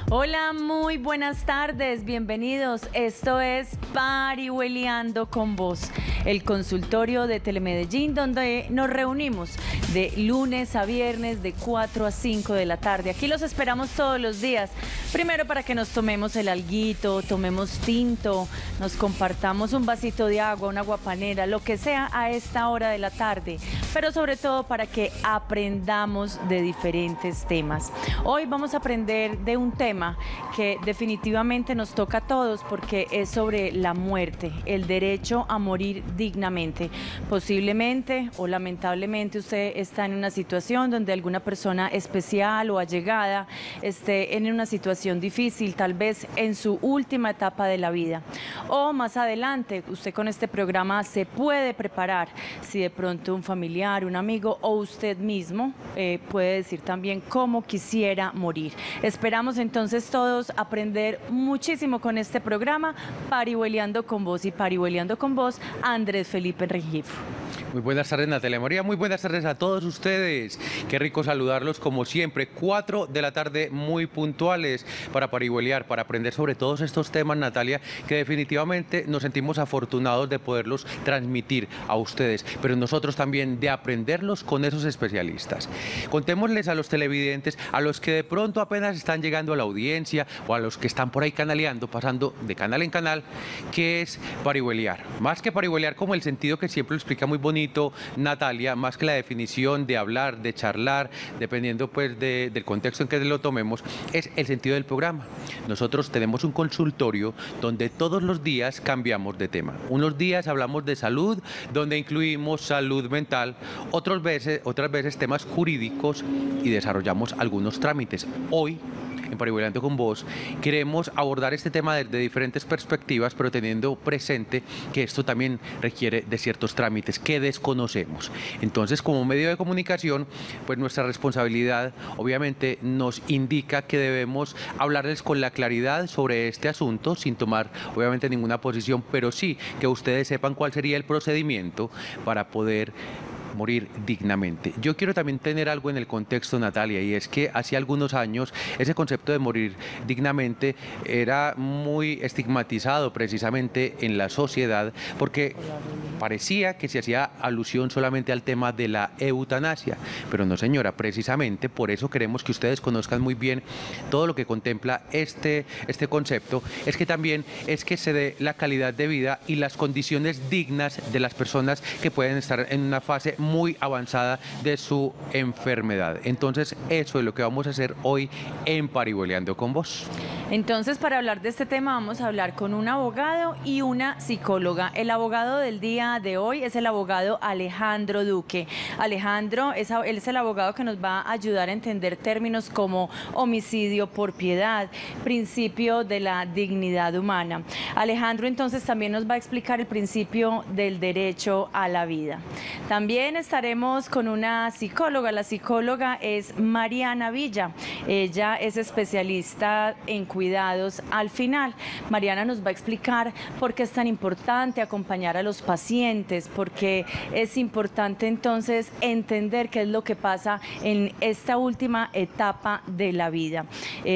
Hola, muy buenas tardes, bienvenidos. Esto es Parihueliando con Vos, el consultorio de Telemedellín, donde nos reunimos de lunes a viernes de 4 a 5 de la tarde. Aquí los esperamos todos los días. Primero para que nos tomemos el alguito, tomemos tinto, nos compartamos un vasito de agua, una aguapanera, lo que sea a esta hora de la tarde, pero sobre todo para que aprendamos de diferentes temas. Hoy vamos a aprender de un tema que definitivamente nos toca a todos porque es sobre la muerte, el derecho a morir dignamente. Posiblemente o lamentablemente usted está en una situación donde alguna persona especial o allegada esté en una situación difícil, tal vez en su última etapa de la vida. O más adelante, usted con este programa se puede preparar si de pronto un familiar, un amigo o usted mismo puede decir también cómo quisiera morir. Esperamos entonces todos aprender muchísimo con este programa, Parihueliando con Vos y Parihueliando con Vos, Andrés Felipe Rengifo. Muy buenas tardes, Natalia María, muy buenas tardes a todos ustedes. Qué rico saludarlos como siempre, 4 de la tarde muy puntuales para parihueliar, para aprender sobre todos estos temas, Natalia, que definitivamente nos sentimos afortunados de poderlos transmitir a ustedes, pero nosotros también de aprenderlos con esos especialistas. Contémosles a los televidentes, a los que de pronto apenas están llegando a la audiencia o a los que están por ahí canaleando, pasando de canal en canal, qué es parihueliar. Más que parihueliar como el sentido que siempre lo explica muy bonito Natalia, más que la definición de hablar, de charlar, dependiendo pues del contexto en que lo tomemos, es el sentido del programa. Nosotros tenemos un consultorio donde todos los días cambiamos de tema. Unos días hablamos de salud, donde incluimos salud mental, otras veces temas jurídicos y desarrollamos algunos trámites. Hoy, en Parihueliando con Vos, queremos abordar este tema de diferentes perspectivas, pero teniendo presente que esto también requiere de ciertos trámites que desconocemos. Entonces, como medio de comunicación, pues nuestra responsabilidad obviamente nos indica que debemos hablarles con la claridad sobre este asunto, sin tomar obviamente ninguna posición, pero sí que ustedes sepan cuál sería el procedimiento para poder morir dignamente. Yo quiero también tener algo en el contexto, Natalia, y es que hace algunos años ese concepto de morir dignamente era muy estigmatizado precisamente en la sociedad porque parecía que se hacía alusión solamente al tema de la eutanasia, pero no, señora, precisamente por eso queremos que ustedes conozcan muy bien todo lo que contempla este concepto, es que también es que se dé la calidad de vida y las condiciones dignas de las personas que pueden estar en una fase muy avanzada de su enfermedad. Entonces, eso es lo que vamos a hacer hoy en Parihueliando con Vos. Entonces, para hablar de este tema vamos a hablar con un abogado y una psicóloga. El abogado del día de hoy es el abogado Alejandro Duque. Alejandro, él es el abogado que nos va a ayudar a entender términos como homicidio por piedad, principio de la dignidad humana. Alejandro entonces también nos va a explicar el principio del derecho a la vida. También estaremos con una psicóloga. La psicóloga es Mariana Villa. Ella es especialista en cuidados al final. Mariana nos va a explicar por qué es tan importante acompañar a los pacientes, porque es importante entonces entender qué es lo que pasa en esta última etapa de la vida.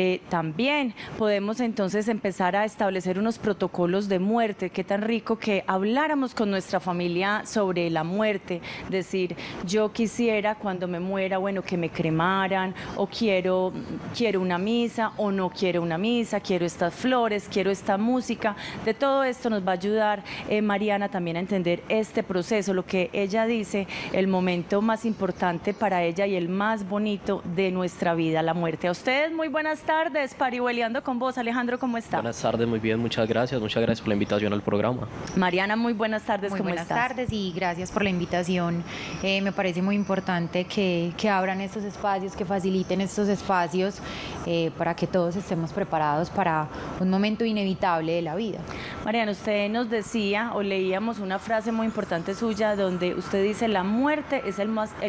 También podemos entonces empezar a establecer unos protocolos de muerte. Qué tan rico que habláramos con nuestra familia sobre la muerte, decir, yo quisiera cuando me muera, bueno, que me cremaran, o quiero una misa, o no quiero una misa, quiero estas flores, quiero esta música. De todo esto nos va a ayudar Mariana también a entender este proceso, lo que ella dice, el momento más importante para ella y el más bonito de nuestra vida, la muerte. A ustedes muy buenas tardes, Parihueliando con Vos. Alejandro, ¿cómo está? Buenas tardes, muy bien, muchas gracias por la invitación al programa. Mariana, muy buenas tardes, ¿cómo estás? Muy buenas tardes y gracias por la invitación. Me parece muy importante que abran estos espacios, que faciliten estos espacios para que todos estemos preparados preparados para un momento inevitable de la vida. Mariana, usted nos decía o leíamos una frase muy importante suya donde usted dice la muerte es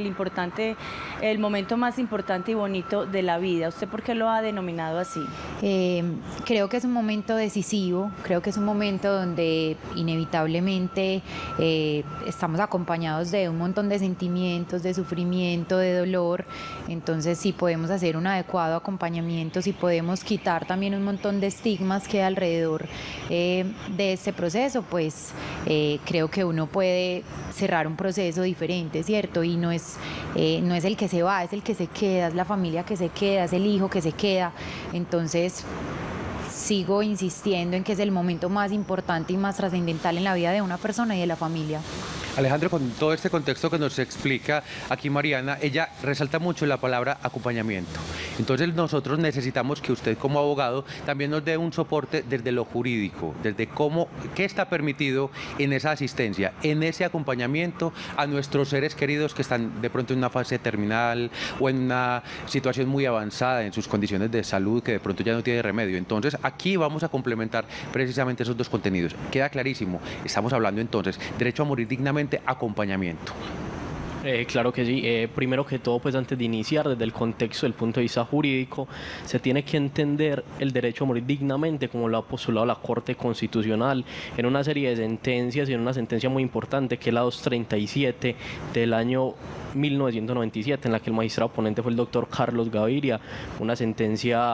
el momento más importante y bonito de la vida. ¿Usted por qué lo ha denominado así? Creo que es un momento decisivo, creo que es un momento donde inevitablemente estamos acompañados de un montón de sentimientos, de sufrimiento, de dolor. Entonces, si podemos hacer un adecuado acompañamiento, si podemos quitar también un montón de estigmas que hay alrededor de este proceso, pues creo que uno puede cerrar un proceso diferente, ¿cierto? Y no es el que se va, es el que se queda, es la familia que se queda, es el hijo que se queda. Entonces, sigo insistiendo en que es el momento más importante y más trascendental en la vida de una persona y de la familia. Alejandro, con todo este contexto que nos explica aquí Mariana, ella resalta mucho la palabra acompañamiento. Entonces nosotros necesitamos que usted como abogado también nos dé un soporte desde lo jurídico, desde qué está permitido en esa asistencia, en ese acompañamiento a nuestros seres queridos que están de pronto en una fase terminal o en una situación muy avanzada en sus condiciones de salud que de pronto ya no tiene remedio. Entonces aquí vamos a complementar precisamente esos dos contenidos. Queda clarísimo, estamos hablando entonces derecho a morir dignamente, acompañamiento. Claro que sí. Primero que todo, pues antes de iniciar, desde el contexto, del punto de vista jurídico, se tiene que entender el derecho a morir dignamente, como lo ha postulado la Corte Constitucional en una serie de sentencias y en una sentencia muy importante que es la 237 del año 1997, en la que el magistrado ponente fue el doctor Carlos Gaviria, una sentencia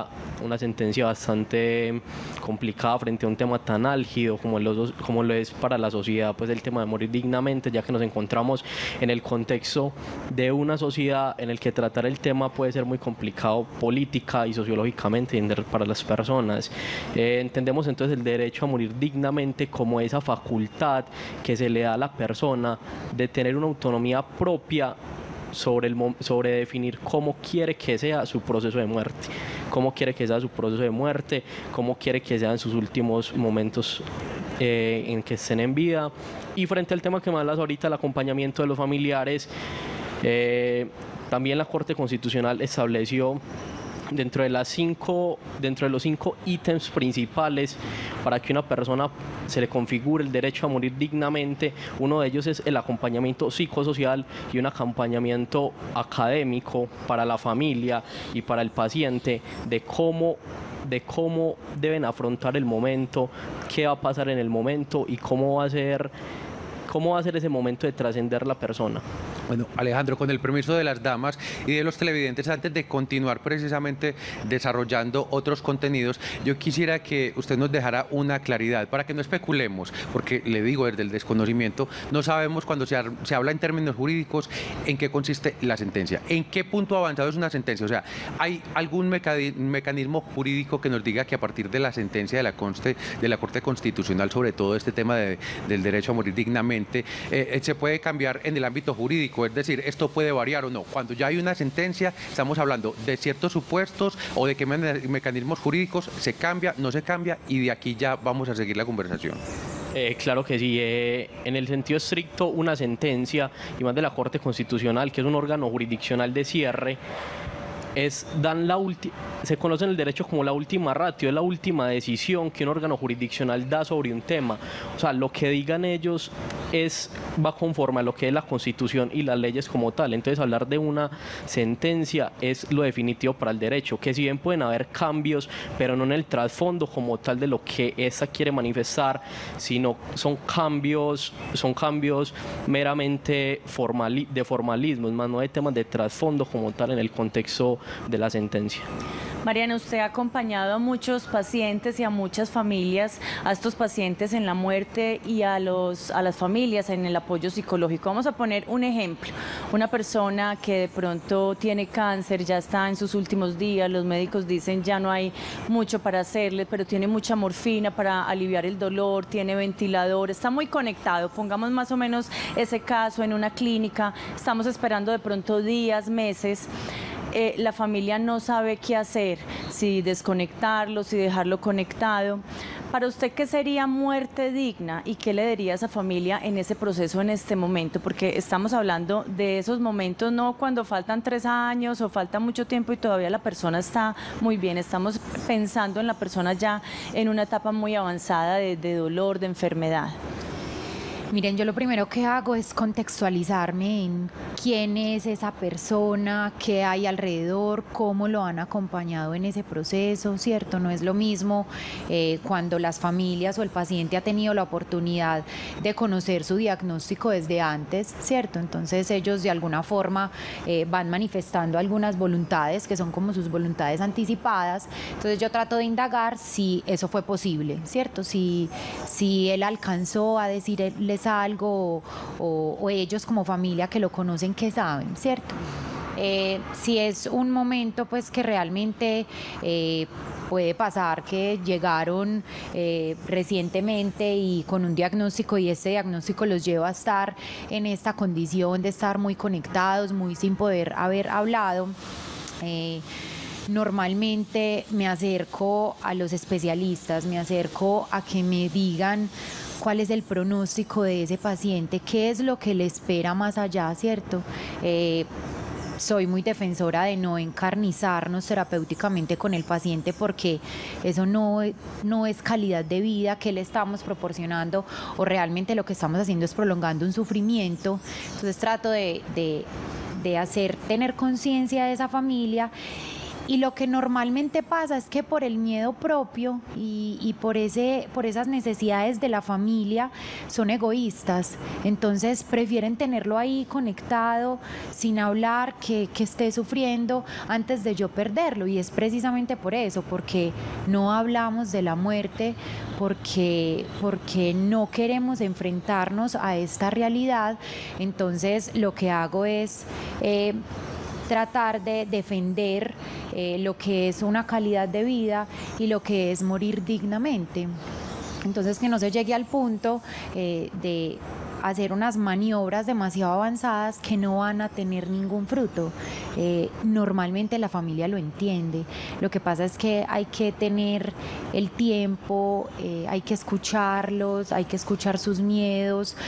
bastante complicada frente a un tema tan álgido como lo es para la sociedad, pues el tema de morir dignamente, ya que nos encontramos en el contexto de una sociedad en el que tratar el tema puede ser muy complicado política y sociológicamente para las personas. Entendemos entonces el derecho a morir dignamente como esa facultad que se le da a la persona de tener una autonomía propia sobre definir cómo quiere que sea su proceso de muerte, cómo quiere que sea en sus últimos momentos en que estén en vida. Y frente al tema que me hablas ahorita, el acompañamiento de los familiares, también la Corte Constitucional estableció dentro de los 5 ítems principales para que una persona se le configure el derecho a morir dignamente. Uno de ellos es el acompañamiento psicosocial y un acompañamiento académico para la familia y para el paciente de cómo deben afrontar el momento, qué va a pasar en el momento y cómo va a ser ese momento de trascender la persona. Bueno, Alejandro, con el permiso de las damas y de los televidentes, antes de continuar precisamente desarrollando otros contenidos, yo quisiera que usted nos dejara una claridad para que no especulemos, porque le digo, desde el desconocimiento, no sabemos cuando se habla en términos jurídicos en qué consiste la sentencia, en qué punto avanzado es una sentencia. O sea, ¿hay algún mecanismo jurídico que nos diga que a partir de la sentencia de la Corte Constitucional sobre todo este tema del derecho a morir dignamente, se puede cambiar en el ámbito jurídico? Es decir, ¿esto puede variar o no? Cuando ya hay una sentencia, estamos hablando de ciertos supuestos o de qué mecanismos jurídicos se cambia, no se cambia, y de aquí ya vamos a seguir la conversación. Claro que sí, en el sentido estricto, una sentencia, y más de la Corte Constitucional, que es un órgano jurisdiccional de cierre, se conoce en el derecho como la última ratio, es la última decisión que un órgano jurisdiccional da sobre un tema. O sea, lo que digan ellos va conforme a lo que es la Constitución y las leyes como tal. Entonces, hablar de una sentencia es lo definitivo para el derecho, que si bien pueden haber cambios, pero no en el trasfondo como tal de lo que esa quiere manifestar, sino son cambios meramente de formalismo, más no de temas de trasfondo como tal en el contexto de la sentencia. Mariana, usted ha acompañado a muchos pacientes y a muchas familias, a estos pacientes en la muerte y a las familias en el apoyo psicológico. Vamos a poner un ejemplo. Una persona que de pronto tiene cáncer, ya está en sus últimos días, los médicos dicen ya no hay mucho para hacerle, pero tiene mucha morfina para aliviar el dolor, tiene ventilador, está muy conectado. Pongamos más o menos ese caso en una clínica, estamos esperando de pronto días, meses. La familia no sabe qué hacer, si desconectarlo, si dejarlo conectado. Para usted, ¿qué sería muerte digna y qué le diría a esa familia en ese proceso, en este momento? Porque estamos hablando de esos momentos, no cuando faltan 3 años o falta mucho tiempo y todavía la persona está muy bien. Estamos pensando en la persona ya en una etapa muy avanzada de dolor, de enfermedad. Miren, yo lo primero que hago es contextualizarme en quién es esa persona, qué hay alrededor, cómo lo han acompañado en ese proceso, ¿cierto? No es lo mismo cuando las familias o el paciente ha tenido la oportunidad de conocer su diagnóstico desde antes, ¿cierto? Entonces ellos de alguna forma van manifestando algunas voluntades que son como sus voluntades anticipadas. Entonces yo trato de indagar si eso fue posible, ¿cierto? Si él alcanzó a decirles algo o ellos como familia que lo conocen, que saben, ¿cierto? Si es un momento pues que realmente puede pasar que llegaron recientemente y con un diagnóstico y ese diagnóstico los lleva a estar en esta condición de estar muy conectados, muy sin poder haber hablado. Normalmente me acerco a los especialistas, me acerco a que me digan cuál es el pronóstico de ese paciente, qué es lo que le espera más allá, ¿cierto? Soy muy defensora de no encarnizarnos terapéuticamente con el paciente porque eso no es calidad de vida que le estamos proporcionando o realmente lo que estamos haciendo es prolongando un sufrimiento. Entonces trato de tener conciencia de esa familia. Y lo que normalmente pasa es que por el miedo propio y por esas necesidades de la familia son egoístas. Entonces prefieren tenerlo ahí conectado, sin hablar, que esté sufriendo antes de yo perderlo. Y es precisamente por eso, porque no hablamos de la muerte, porque no queremos enfrentarnos a esta realidad. Entonces lo que hago es tratar de defender lo que es una calidad de vida y lo que es morir dignamente. Entonces que no se llegue al punto de hacer unas maniobras demasiado avanzadas que no van a tener ningún fruto. Normalmente la familia lo entiende. Lo que pasa es que hay que tener el tiempo, hay que escucharlos, hay que escuchar sus miedos.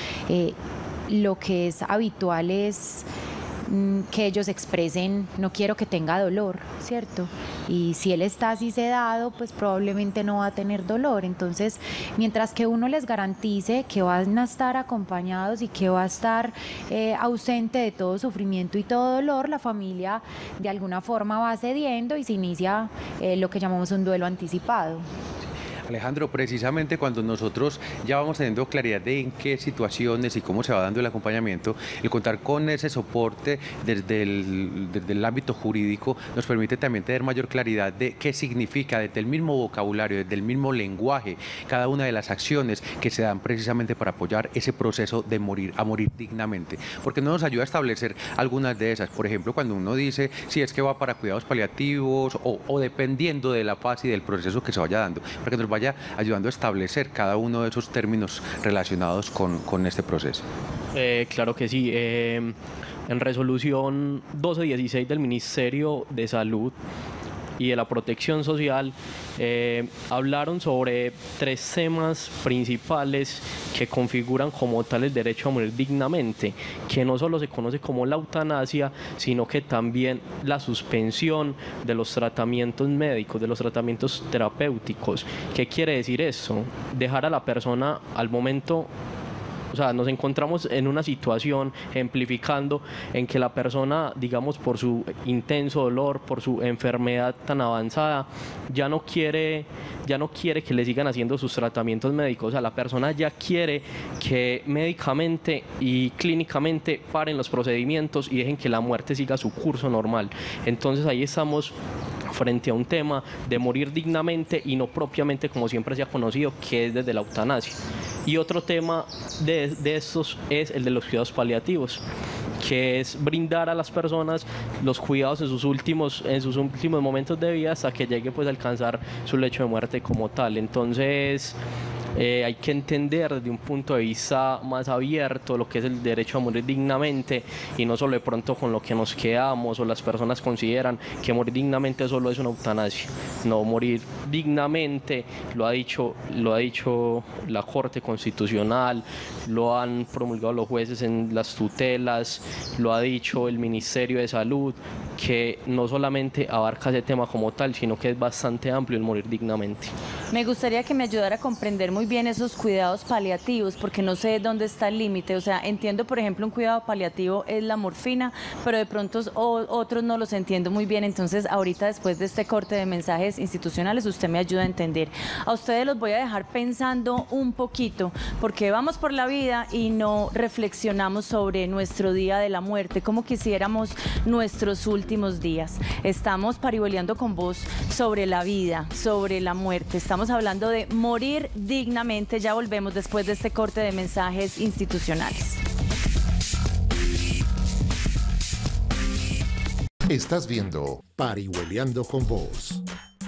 Lo que es habitual es que ellos expresen, no quiero que tenga dolor, ¿cierto? Y si él está así sedado, pues probablemente no va a tener dolor. Entonces, mientras que uno les garantice que van a estar acompañados y que va a estar ausente de todo sufrimiento y todo dolor, la familia de alguna forma va cediendo y se inicia lo que llamamos un duelo anticipado. Alejandro, precisamente cuando nosotros ya vamos teniendo claridad de en qué situaciones y cómo se va dando el acompañamiento, el contar con ese soporte desde el ámbito jurídico nos permite también tener mayor claridad de qué significa desde el mismo vocabulario, desde el mismo lenguaje, cada una de las acciones que se dan precisamente para apoyar ese proceso de morir dignamente, porque no nos ayuda a establecer algunas de esas. Por ejemplo, cuando uno dice si es que va para cuidados paliativos o dependiendo de la fase y del proceso que se vaya dando, para que nos vaya ayudando a establecer cada uno de esos términos relacionados con este proceso. Claro que sí. En resolución 1216 del Ministerio de Salud y de la Protección Social hablaron sobre 3 temas principales que configuran como tal el derecho a morir dignamente, que no solo se conoce como la eutanasia, sino que también la suspensión de los tratamientos médicos, de los tratamientos terapéuticos. ¿Qué quiere decir eso? Dejar a la persona al momento. O sea, nos encontramos en una situación, ejemplificando, en que la persona, digamos, por su intenso dolor, por su enfermedad tan avanzada, ya no quiere que le sigan haciendo sus tratamientos médicos. O sea, la persona ya quiere que médicamente y clínicamente paren los procedimientos y dejen que la muerte siga su curso normal. Entonces ahí estamos frente a un tema de morir dignamente y no propiamente como siempre se ha conocido, que es desde la eutanasia. Y otro tema de estos es el de los cuidados paliativos, que es brindar a las personas los cuidados en sus últimos momentos de vida hasta que llegue pues a alcanzar su lecho de muerte como tal. Entonces Hay que entender desde un punto de vista más abierto lo que es el derecho a morir dignamente y no solo de pronto con lo que nos quedamos o las personas consideran que morir dignamente solo es una eutanasia. No, morir dignamente lo ha dicho la Corte Constitucional, lo han promulgado los jueces en las tutelas, lo ha dicho el Ministerio de Salud, que no solamente abarca ese tema como tal, sino que es bastante amplio el morir dignamente. Me gustaría que me ayudara a comprender muy bien esos cuidados paliativos, porque no sé dónde está el límite. O sea, entiendo, por ejemplo, un cuidado paliativo es la morfina, pero de pronto otros no los entiendo muy bien. Entonces, ahorita después de este corte de mensajes institucionales, usted me ayuda a entender. A ustedes los voy a dejar pensando un poquito, porque vamos por la vida y no reflexionamos sobre nuestro día de la muerte, como quisiéramos nuestros últimos días. Estamos parihueleando con vos sobre la vida, sobre la muerte. Estamos hablando de morir dignamente. Ya volvemos después de este corte de mensajes institucionales. Estás viendo Parihueliando con Vos.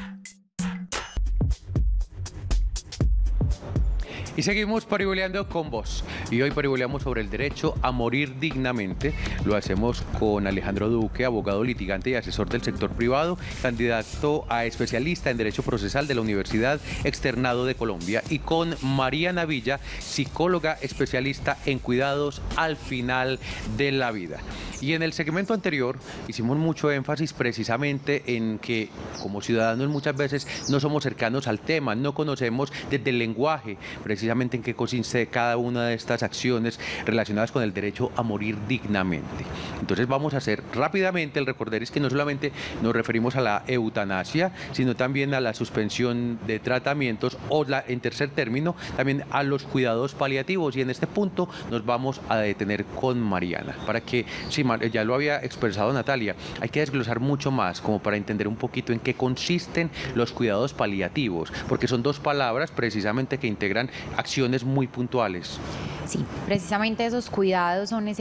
Y seguimos parihueleando con vos. Y hoy parihueleamos sobre el derecho a morir dignamente. Lo hacemos con Alejandro Duque, abogado litigante y asesor del sector privado, candidato a especialista en Derecho Procesal de la Universidad Externado de Colombia, y con Mariana Villa, psicóloga especialista en cuidados al final de la vida. Y en el segmento anterior hicimos mucho énfasis precisamente en que como ciudadanos muchas veces no somos cercanos al tema, no conocemos desde el lenguaje precisamente en qué consiste cada una de estas acciones relacionadas con el derecho a morir dignamente. Entonces vamos a hacer rápidamente el recorderis que no solamente nos referimos a la eutanasia, sino también a la suspensión de tratamientos o en tercer término también a los cuidados paliativos, y en este punto nos vamos a detener con Mariana para que, sí, ya lo había expresado Natalia, hay que desglosar mucho más como para entender un poquito en qué consisten los cuidados paliativos, porque son dos palabras precisamente que integran acciones muy puntuales. Sí, precisamente esos cuidados son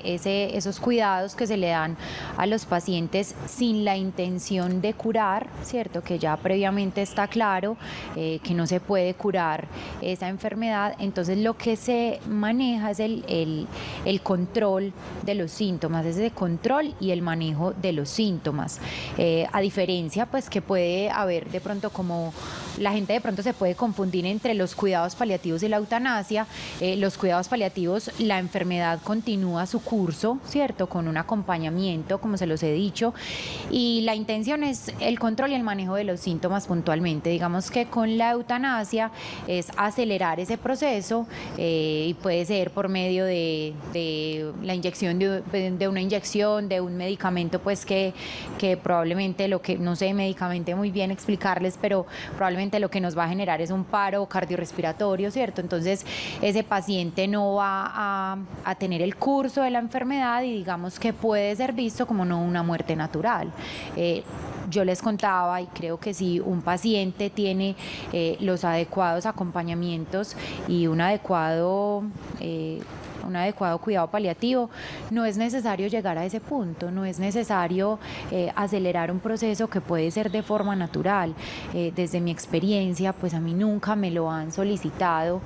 esos cuidados que se le dan a los pacientes sin la intención de curar, ¿cierto? Que ya previamente está claro que no se puede curar esa enfermedad. Entonces lo que se maneja es el control de los síntomas, es el control y el manejo de los síntomas. A diferencia, pues, que puede haber de pronto, como la gente de pronto se puede confundir entre los cuidados paliativos y la eutanasia. Los cuidados paliativos, la enfermedad continúa su curso, ¿cierto? Con un acompañamiento, como se los he dicho, y la intención es el control y el manejo de los síntomas puntualmente. Digamos que con la eutanasia es acelerar ese proceso y puede ser por medio de la inyección de una inyección, de un medicamento, pues que probablemente lo que, no sé médicamente muy bien explicarles, pero probablemente lo que nos va a generar es un paro cardiorrespiratorio, ¿cierto? Entonces ese paciente no va a tener el curso de la enfermedad y digamos que puede ser visto como no una muerte natural. Yo les contaba, y creo que si un paciente tiene los adecuados acompañamientos y un adecuado cuidado paliativo, no es necesario llegar a ese punto, no es necesario acelerar un proceso que puede ser de forma natural. Desde mi experiencia, pues a mí nunca me lo han solicitado.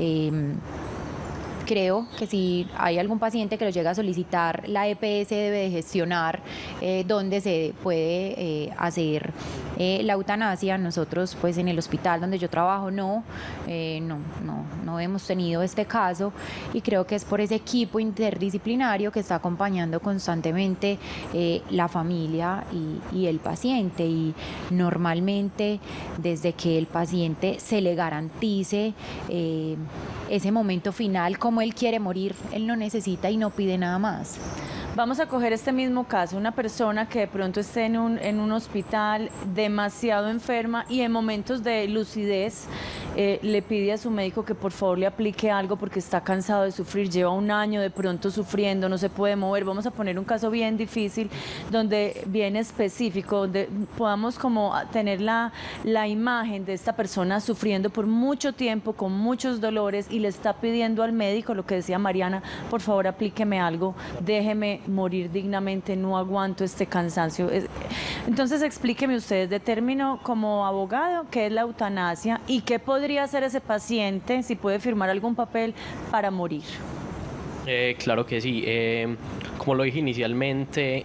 Creo que si hay algún paciente que lo llega a solicitar, la EPS debe de gestionar dónde se puede hacer la eutanasia. Nosotros, pues en el hospital donde yo trabajo, no hemos tenido este caso, y creo que es por ese equipo interdisciplinario que está acompañando constantemente la familia y el paciente, y normalmente desde que el paciente se le garantice ese momento final, como él quiere morir, él no necesita y no pide nada más. Vamos a coger este mismo caso, una persona que de pronto esté en un hospital demasiado enferma y en momentos de lucidez le pide a su médico que por favor le aplique algo porque está cansado de sufrir, lleva un año de pronto sufriendo, no se puede mover. Vamos a poner un caso bien difícil, bien específico, donde podamos como tener la imagen de esta persona sufriendo por mucho tiempo, con muchos dolores, y le está pidiendo al médico lo que decía Mariana: por favor aplíqueme algo, déjeme morir dignamente, no aguanto este cansancio. Entonces explíqueme ustedes de término como abogado qué es la eutanasia y qué podría hacer ese paciente si puede firmar algún papel para morir. Claro que sí. Como lo dije inicialmente,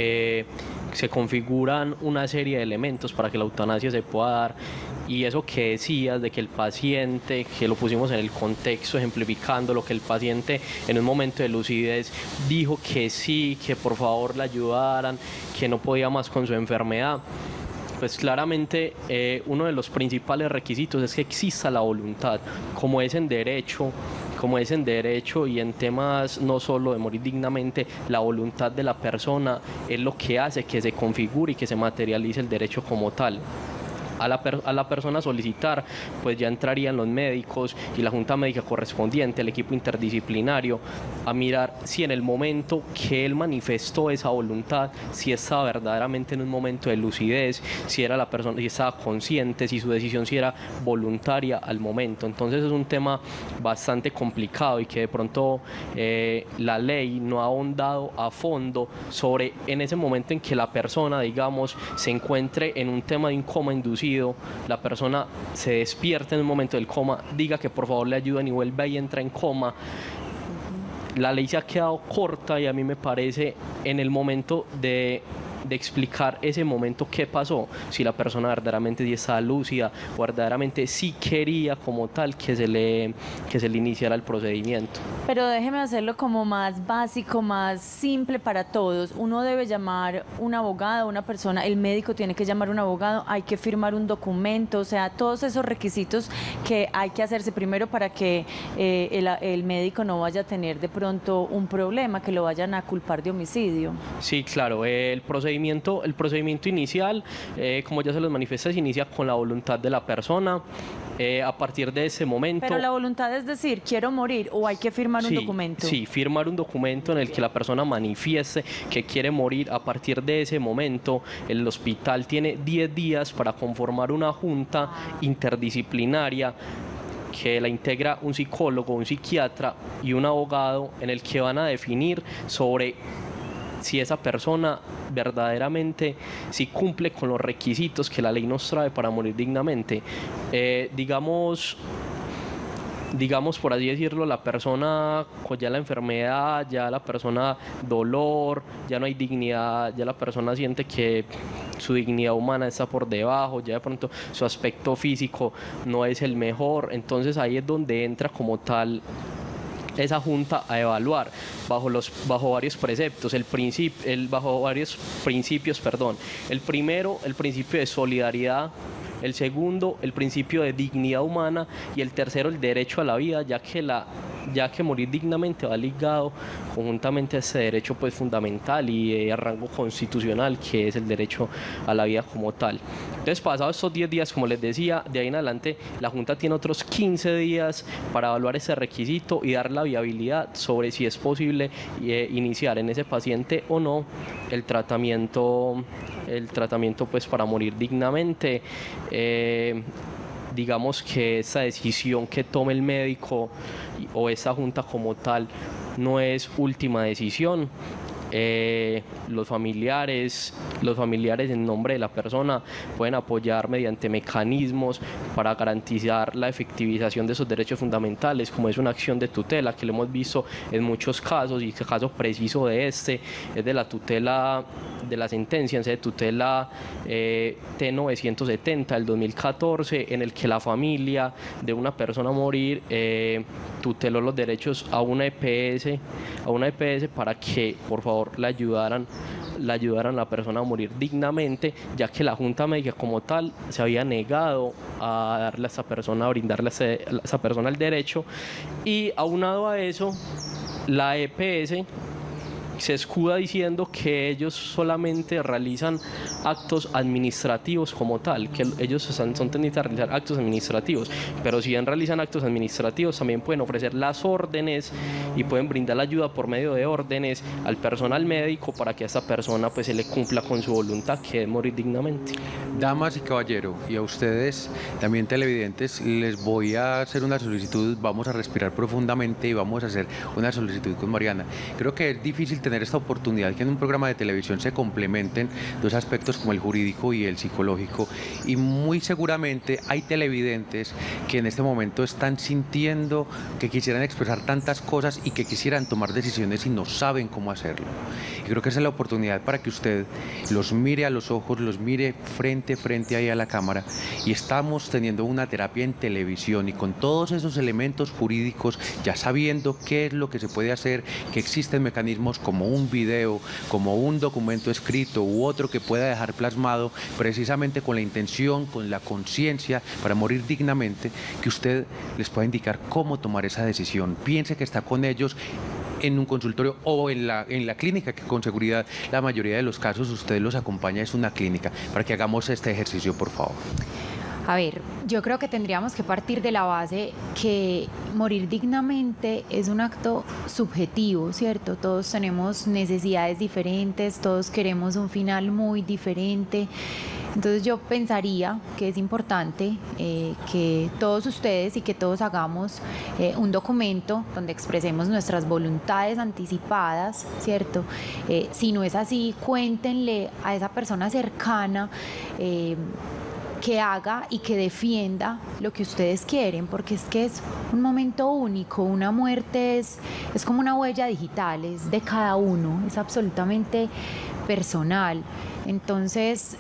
se configuran una serie de elementos para que la eutanasia se pueda dar. Y eso que decías de que el paciente, que lo pusimos en el contexto ejemplificando lo que el paciente en un momento de lucidez dijo que sí, que por favor le ayudaran, que no podía más con su enfermedad. Pues claramente uno de los principales requisitos es que exista la voluntad, como es en derecho y en temas no solo de morir dignamente, la voluntad de la persona es lo que hace que se configure y que se materialice el derecho como tal. A la persona solicitar, pues ya entrarían los médicos y la junta médica correspondiente, el equipo interdisciplinario, a mirar si en el momento que él manifestó esa voluntad, si estaba verdaderamente en un momento de lucidez, si era la persona, si estaba consciente, si su decisión si era voluntaria al momento. Entonces es un tema bastante complicado y que de pronto la ley no ha ahondado a fondo sobre en ese momento en que la persona, digamos, se encuentre en un tema de un coma inducido, la persona se despierta en un momento del coma, diga que por favor le ayuden y vuelve y entra en coma. La ley se ha quedado corta y a mí me parece en el momento de explicar ese momento qué pasó, si la persona verdaderamente sí estaba lúcida, o verdaderamente sí quería como tal que se le iniciara el procedimiento. Pero déjeme hacerlo como más básico, más simple para todos. Uno debe llamar un abogado, una persona, el médico tiene que llamar un abogado, hay que firmar un documento, o sea, todos esos requisitos que hay que hacerse primero para que el médico no vaya a tener de pronto un problema, que lo vayan a culpar de homicidio. Sí, claro, el procedimiento inicial, como ya se los manifiesta, se inicia con la voluntad de la persona. A partir de ese momento... Pero la voluntad es decir, quiero morir, o hay que firmar un documento. Sí, firmar un documento en el que la persona manifieste que quiere morir. A partir de ese momento, el hospital tiene 10 días para conformar una junta interdisciplinaria que la integra un psicólogo, un psiquiatra y un abogado, en el que van a definir sobre si esa persona verdaderamente si cumple con los requisitos que la ley nos trae para morir dignamente. Digamos, por así decirlo, la persona con ya la enfermedad, ya la persona dolor, ya no hay dignidad, ya la persona siente que su dignidad humana está por debajo, ya de pronto su aspecto físico no es el mejor, entonces ahí es donde entra como tal esa junta a evaluar bajo varios preceptos, bajo varios principios, perdón. El primero, el principio de solidaridad. El segundo, el principio de dignidad humana, y el tercero, el derecho a la vida, ya que morir dignamente va ligado conjuntamente a ese derecho pues fundamental y de rango constitucional, que es el derecho a la vida como tal. Entonces, pasados estos 10 días, como les decía, de ahí en adelante la Junta tiene otros 15 días para evaluar ese requisito y dar la viabilidad sobre si es posible iniciar en ese paciente o no el tratamiento pues para morir dignamente. Digamos que esa decisión que tome el médico o esa junta como tal no es última decisión. Los familiares en nombre de la persona pueden apoyar mediante mecanismos para garantizar la efectivización de esos derechos fundamentales, como es una acción de tutela que lo hemos visto en muchos casos, y el caso preciso de este es de la tutela de la sentencia de tutela T970 del 2014, en el que la familia de una persona a morir tuteló los derechos a una EPS para que por favor la ayudaran a la persona a morir dignamente, ya que la Junta Médica como tal se había negado a darle a esa persona, a brindarle a esa persona el derecho, y aunado a eso, la EPS se escuda diciendo que ellos solamente realizan actos administrativos como tal, que ellos son tendientes a realizar actos administrativos, pero si bien realizan actos administrativos, también pueden ofrecer las órdenes y pueden brindar la ayuda por medio de órdenes al personal médico para que a esta persona pues se le cumpla con su voluntad, que es morir dignamente. Damas y caballero, y a ustedes también televidentes, les voy a hacer una solicitud. Vamos a respirar profundamente y vamos a hacer una solicitud con Mariana. Creo que es difícil tener esta oportunidad que en un programa de televisión se complementen dos aspectos como el jurídico y el psicológico, y muy seguramente hay televidentes que en este momento están sintiendo que quisieran expresar tantas cosas y que quisieran tomar decisiones y no saben cómo hacerlo. Y creo que esa es la oportunidad para que usted los mire a los ojos, los mire frente a frente ahí a la cámara, y estamos teniendo una terapia en televisión y con todos esos elementos jurídicos, ya sabiendo qué es lo que se puede hacer, que existen mecanismos como un video, como un documento escrito u otro que pueda dejar plasmado, precisamente con la intención, con la conciencia para morir dignamente, que usted les pueda indicar cómo tomar esa decisión. Piense que está con ellos en un consultorio o en la clínica, que con seguridad la mayoría de los casos usted los acompaña, es una clínica, para que hagamos este ejercicio, por favor. A ver, yo creo que tendríamos que partir de la base que morir dignamente es un acto subjetivo, ¿cierto? Todos tenemos necesidades diferentes, todos queremos un final muy diferente. Entonces yo pensaría que es importante que todos ustedes y que todos hagamos un documento donde expresemos nuestras voluntades anticipadas, ¿cierto? Si no es así, cuéntenle a esa persona cercana que haga y que defienda lo que ustedes quieren, porque es que es un momento único. Una muerte es como una huella digital, es de cada uno, es absolutamente personal. Entonces,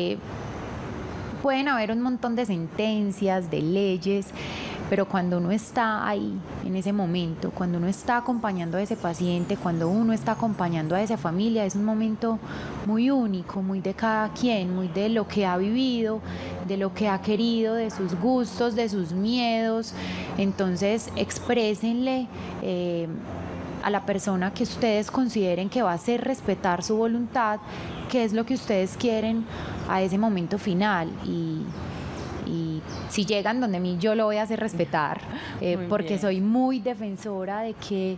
pueden haber un montón de sentencias, de leyes, pero cuando uno está ahí, en ese momento, cuando uno está acompañando a ese paciente, cuando uno está acompañando a esa familia, es un momento muy único, muy de cada quien, muy de lo que ha vivido, de lo que ha querido, de sus gustos, de sus miedos. Entonces, exprésenle a la persona que ustedes consideren que va a hacer respetar su voluntad, qué es lo que ustedes quieren a ese momento final, y si llegan donde mí, yo lo voy a hacer respetar, porque soy muy defensora de que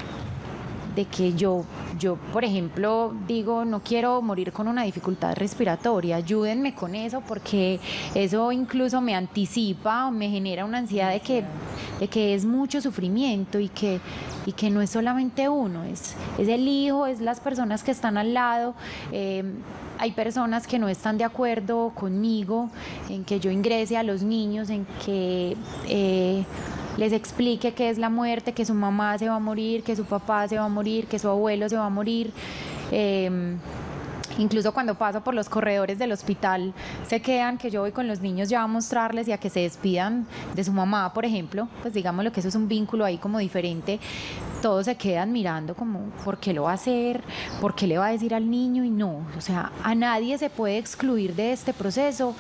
yo, por ejemplo, digo, no quiero morir con una dificultad respiratoria, ayúdenme con eso, porque eso incluso me anticipa, me genera una ansiedad de que es mucho sufrimiento y que no es solamente uno, es el hijo, es las personas que están al lado. Hay personas que no están de acuerdo conmigo en que yo ingrese a los niños, en que les explique qué es la muerte, que su mamá se va a morir, que su papá se va a morir, que su abuelo se va a morir. Incluso cuando paso por los corredores del hospital, se quedan que yo voy con los niños ya a mostrarles y a que se despidan de su mamá, por ejemplo. Pues digámoslo que eso es un vínculo ahí como diferente. Todos se quedan mirando como, ¿por qué lo va a hacer? ¿Por qué le va a decir al niño? Y no, o sea, a nadie se puede excluir de este proceso.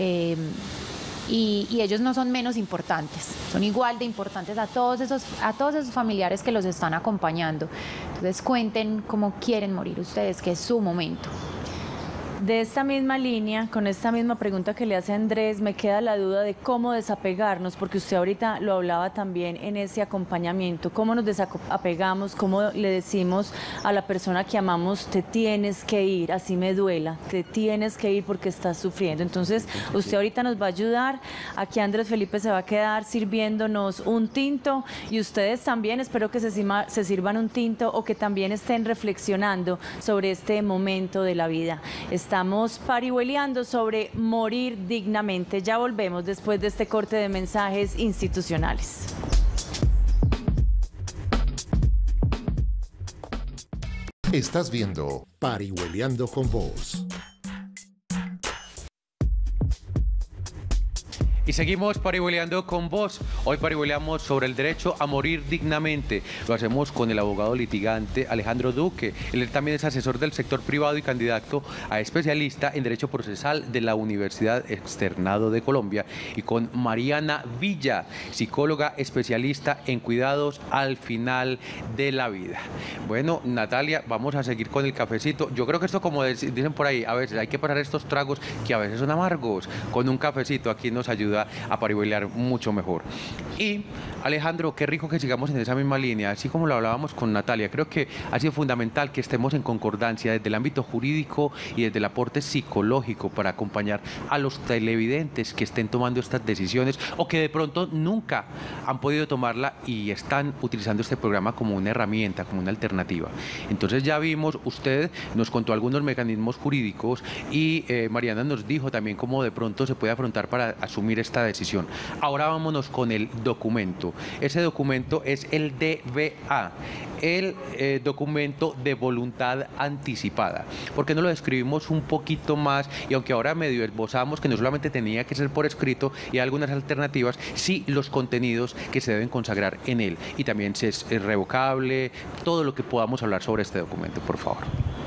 Y ellos no son menos importantes, son igual de importantes a todos esos familiares que los están acompañando. Entonces cuenten cómo quieren morir ustedes, que es su momento. De esta misma línea, con esta misma pregunta que le hace Andrés, me queda la duda de cómo desapegarnos, porque usted ahorita lo hablaba también en ese acompañamiento, cómo nos desapegamos, cómo le decimos a la persona que amamos, te tienes que ir, así me duela, te tienes que ir porque estás sufriendo. Entonces, usted ahorita nos va a ayudar, aquí Andrés Felipe se va a quedar sirviéndonos un tinto, y ustedes también, espero que se sirvan un tinto o que también estén reflexionando sobre este momento de la vida. Estamos parihueliando sobre morir dignamente. Ya volvemos después de este corte de mensajes institucionales. Estás viendo Parihueliando con Vos. Y seguimos parihueleando con vos. Hoy parihueleamos sobre el derecho a morir dignamente. Lo hacemos con el abogado litigante Alejandro Duque. Él también es asesor del sector privado y candidato a especialista en Derecho Procesal de la Universidad Externado de Colombia. Y con Mariana Villa, psicóloga especialista en cuidados al final de la vida. Bueno, Natalia, vamos a seguir con el cafecito. Yo creo que esto, como dicen por ahí, a veces hay que parar estos tragos que a veces son amargos. Con un cafecito aquí nos ayuda ayuda a parihuelear mucho mejor. Y Alejandro, qué rico que sigamos en esa misma línea, así como lo hablábamos con Natalia. Creo que ha sido fundamental que estemos en concordancia desde el ámbito jurídico y desde el aporte psicológico para acompañar a los televidentes que estén tomando estas decisiones o que de pronto nunca han podido tomarla y están utilizando este programa como una herramienta, como una alternativa. Entonces ya vimos, usted nos contó algunos mecanismos jurídicos y Mariana nos dijo también cómo de pronto se puede afrontar para asumir esta decisión. Ahora vámonos con el documento. Ese documento es el DVA, el documento de voluntad anticipada. ¿Por qué no lo describimos un poquito más? Y aunque ahora medio esbozamos que no solamente tenía que ser por escrito y algunas alternativas, sí los contenidos que se deben consagrar en él. Y también si es revocable, todo lo que podamos hablar sobre este documento, por favor.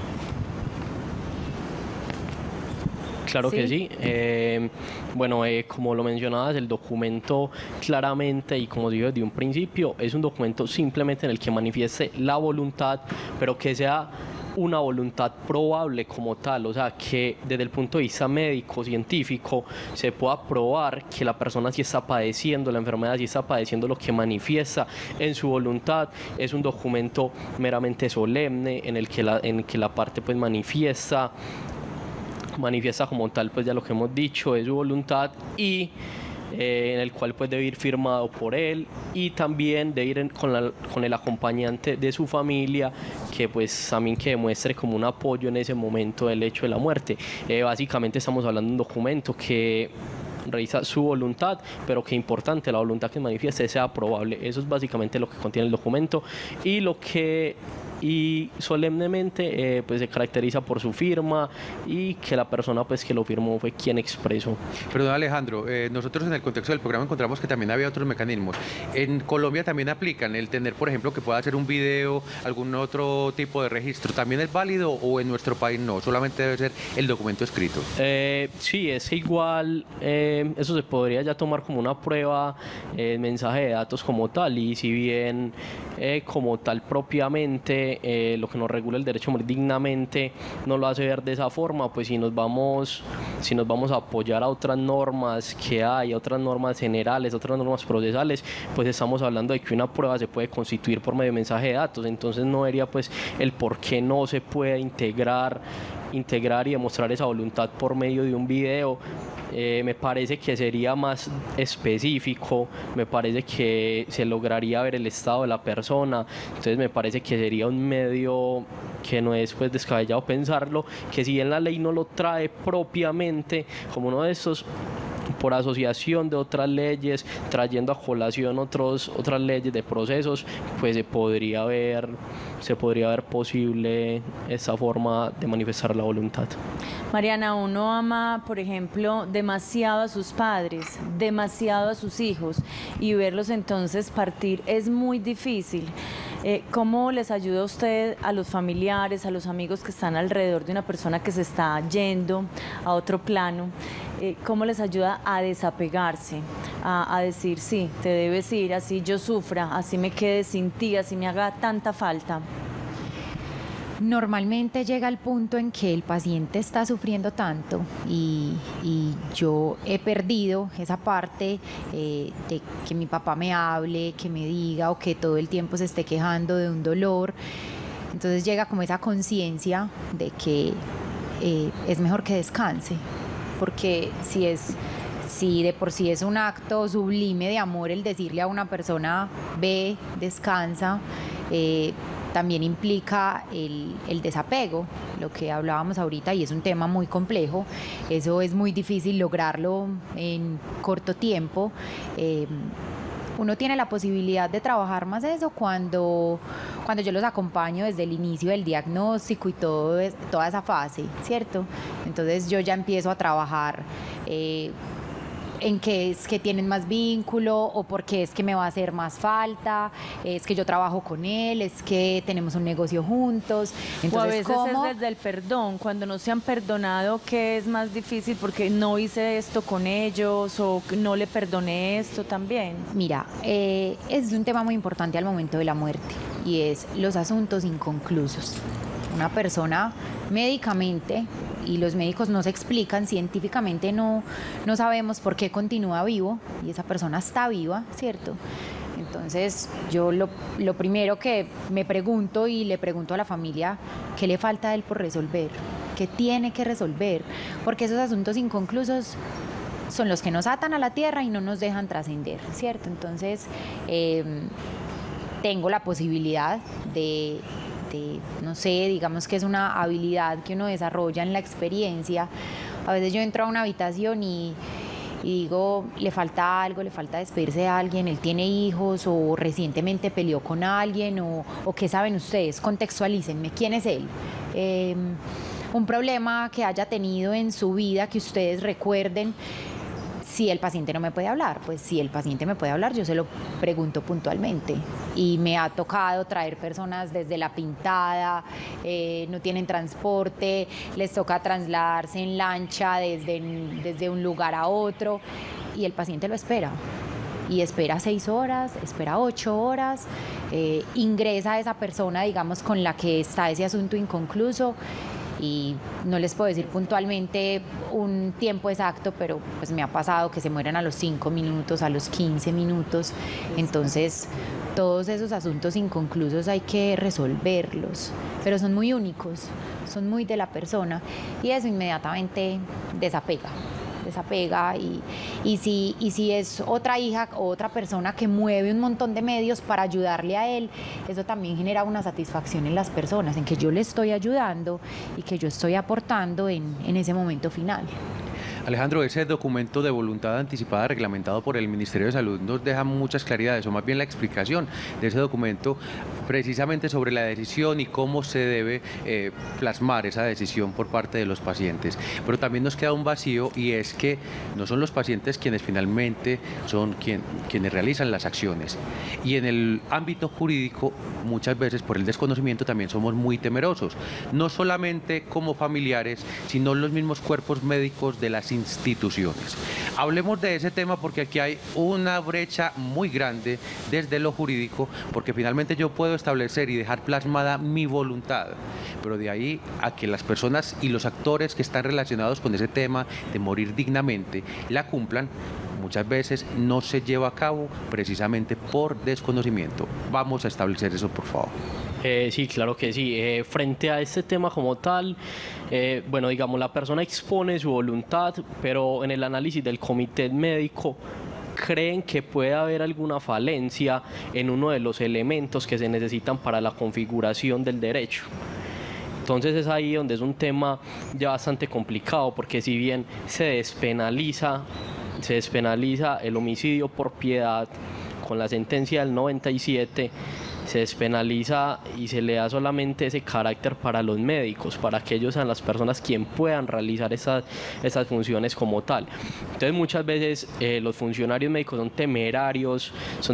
Claro que sí. Bueno, como lo mencionabas, el documento claramente y como digo desde un principio, es un documento simplemente en el que manifieste la voluntad, pero que sea una voluntad probable como tal, o sea, que desde el punto de vista médico, científico, se pueda probar que la persona sí está padeciendo la enfermedad, sí está padeciendo lo que manifiesta en su voluntad. Es un documento meramente solemne en el que la parte pues manifiesta como tal pues ya lo que hemos dicho es su voluntad y en el cual pues debe ir firmado por él y también debe ir con el acompañante de su familia que pues también que demuestre como un apoyo en ese momento del hecho de la muerte. Básicamente estamos hablando de un documento que realiza su voluntad, pero que importante, la voluntad que manifieste sea probable. Eso es básicamente lo que contiene el documento y solemnemente pues se caracteriza por su firma y que la persona pues que lo firmó fue quien expresó. Perdón, Alejandro, nosotros en el contexto del programa encontramos que también había otros mecanismos. En Colombia también aplican el tener, por ejemplo, que pueda hacer un video, algún otro tipo de registro. ¿También es válido o en nuestro país no? Solamente debe ser el documento escrito. Sí, es igual. Eso se podría ya tomar como una prueba, el mensaje de datos como tal, y si bien como tal propiamente lo que nos regula el derecho a morir dignamente no lo hace ver de esa forma, pues si nos vamos a apoyar a otras normas que hay, otras normas generales, otras normas procesales, pues estamos hablando de que una prueba se puede constituir por medio de mensaje de datos. Entonces no vería pues el por qué no se puede integrar y demostrar esa voluntad por medio de un video. Me parece que sería más específico, me parece que se lograría ver el estado de la persona, entonces me parece que sería un medio que no es pues descabellado pensarlo, que si bien la ley no lo trae propiamente como uno de estos, por asociación de otras leyes, trayendo a colación otras leyes de procesos, pues se podría ver posible esa forma de manifestar la voluntad. Mariana, uno ama, por ejemplo, demasiado a sus padres, demasiado a sus hijos, y verlos entonces partir es muy difícil. ¿Cómo les ayuda a usted, a los familiares, a los amigos que están alrededor de una persona que se está yendo a otro plano? ¿Cómo les ayuda a desapegarse, a decir, sí, te debes ir, así yo sufra, así me quede sin ti, así me haga tanta falta? Normalmente llega el punto en que el paciente está sufriendo tanto y yo he perdido esa parte de que mi papá me hable, que me diga o que todo el tiempo se esté quejando de un dolor. Entonces llega como esa conciencia de que es mejor que descanse, porque si de por sí es un acto sublime de amor el decirle a una persona ve, descansa, también implica el desapego, lo que hablábamos ahorita, y es un tema muy complejo. Eso es muy difícil lograrlo en corto tiempo. Uno tiene la posibilidad de trabajar más eso cuando yo los acompaño desde el inicio del diagnóstico y toda esa fase, ¿cierto? Entonces yo ya empiezo a trabajar en qué es que tienen más vínculo o por qué es que me va a hacer más falta, es que yo trabajo con él, es que tenemos un negocio juntos. Entonces, o a veces es desde el perdón, cuando no se han perdonado, que es más difícil porque no hice esto con ellos o no le perdoné esto también. Mira, es un tema muy importante al momento de la muerte y es los asuntos inconclusos. Una persona médicamente y los médicos no se explican, científicamente no sabemos por qué continúa vivo y esa persona está viva, ¿cierto? Entonces yo lo primero que me pregunto y le pregunto a la familia, ¿qué le falta a él por resolver? ¿Qué tiene que resolver? Porque esos asuntos inconclusos son los que nos atan a la tierra y no nos dejan trascender, ¿cierto? Entonces tengo la posibilidad de, no sé, digamos que es una habilidad que uno desarrolla en la experiencia. A veces yo entro a una habitación y digo, le falta algo, le falta despedirse de alguien, él tiene hijos o recientemente peleó con alguien o qué saben ustedes, contextualícenme, ¿quién es él? Un problema que haya tenido en su vida que ustedes recuerden. Si el paciente no me puede hablar, pues si el paciente me puede hablar, yo se lo pregunto puntualmente. Y me ha tocado traer personas desde La Pintada, no tienen transporte, les toca trasladarse en lancha desde un lugar a otro y el paciente lo espera. Y espera 6 horas, espera 8 horas, ingresa esa persona, digamos, con la que está ese asunto inconcluso. Y no les puedo decir puntualmente un tiempo exacto, pero pues me ha pasado que se mueran a los 5 minutos, a los 15 minutos. Entonces, todos esos asuntos inconclusos hay que resolverlos, pero son muy únicos, son muy de la persona y eso inmediatamente desapega y si es otra hija o otra persona que mueve un montón de medios para ayudarle a él, eso también genera una satisfacción en las personas, en que yo le estoy ayudando y que yo estoy aportando en ese momento final. Alejandro, ese documento de voluntad anticipada reglamentado por el Ministerio de Salud nos deja muchas claridades, o más bien la explicación de ese documento precisamente sobre la decisión y cómo se debe plasmar esa decisión por parte de los pacientes. Pero también nos queda un vacío y es que no son los pacientes quienes finalmente son quienes realizan las acciones. Y en el ámbito jurídico, muchas veces por el desconocimiento también somos muy temerosos, no solamente como familiares, sino los mismos cuerpos médicos de las instituciones. Hablemos de ese tema porque aquí hay una brecha muy grande desde lo jurídico, porque finalmente yo puedo establecer y dejar plasmada mi voluntad, pero de ahí a que las personas y los actores que están relacionados con ese tema de morir dignamente la cumplan, muchas veces no se lleva a cabo precisamente por desconocimiento. Vamos a establecer eso, por favor. Sí, claro que sí. Frente a este tema como tal, bueno, digamos, la persona expone su voluntad, pero en el análisis del comité médico creen que puede haber alguna falencia en uno de los elementos que se necesitan para la configuración del derecho. Entonces es ahí donde es un tema ya bastante complicado, porque si bien se despenaliza el homicidio por piedad con la sentencia del 97, se despenaliza y se le da solamente ese carácter para los médicos, para que ellos sean las personas quien puedan realizar esas funciones como tal. Entonces muchas veces los funcionarios médicos son temerarios